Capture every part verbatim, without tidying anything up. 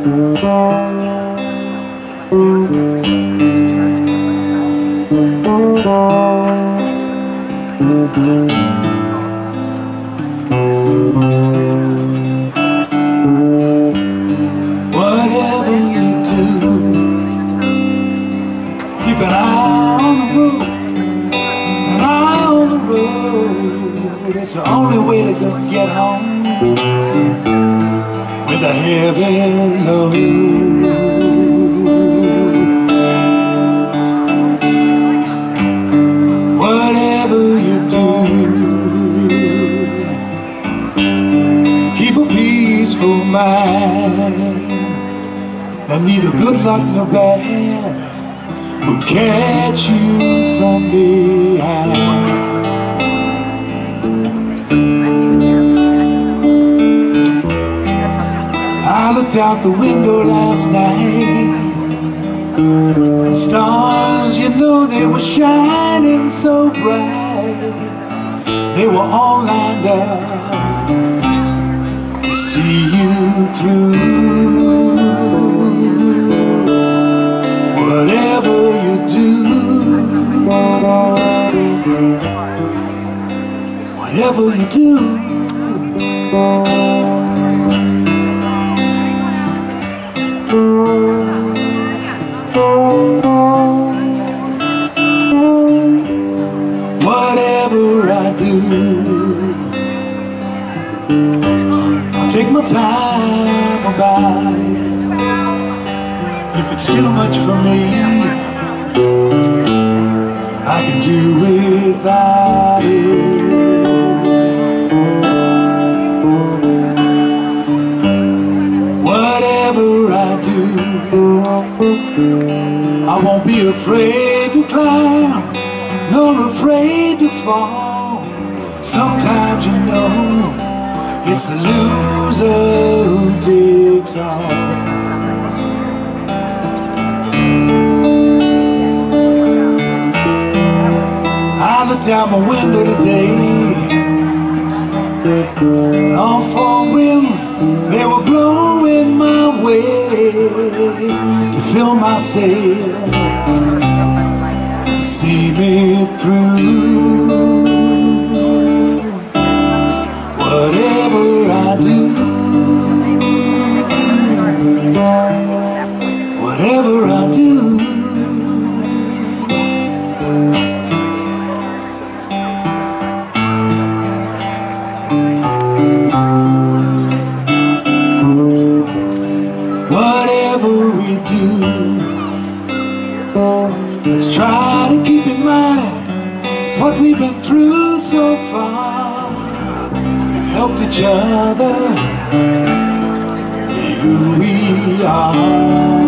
Whatever you do, keep an eye on the road, an eye on the road. It's the only way to go and get home with a heavy load. Whatever you do, keep a peaceful mind, and neither good luck nor bad will catch you from behind. I looked out the window last night. The stars, you know, they were shining so bright. They were all lined up to see you through. Whatever you do, whatever you do, whatever I do, I'll take my time about it. If it's too much for me, I can do without it. Whatever I do, I won't be afraid to climb, nor afraid to fall. Sometimes, you know, it's the loser who digs off. I looked out my window today, and all four winds, they were blowing my way to fill my sails and see me through. Whatever I do, whatever I do, whatever we do, let's try to keep in mind what we've been through so far. We've helped each other be who we are.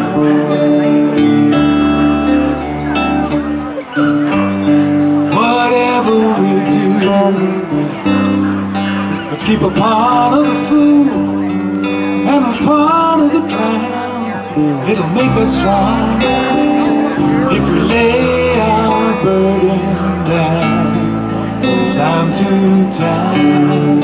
Whatever we do, let's keep a part of the food and a part of the ground. It'll make us stronger if we lay our burden down from time to time.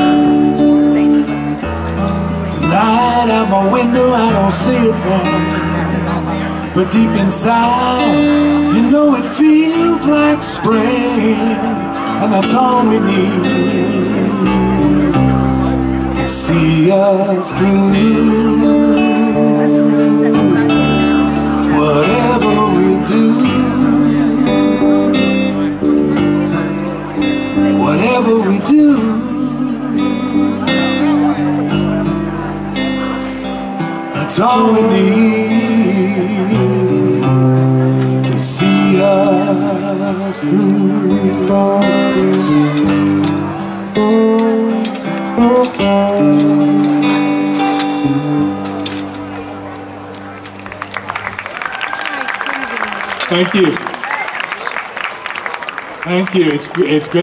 Tonight out my window I don't see a thing, but deep inside, you know, it feels like spring, and that's all we need to see us through. Whatever we do, whatever we do, that's all we need to see us through. Thank you. Thank you. It's it's good.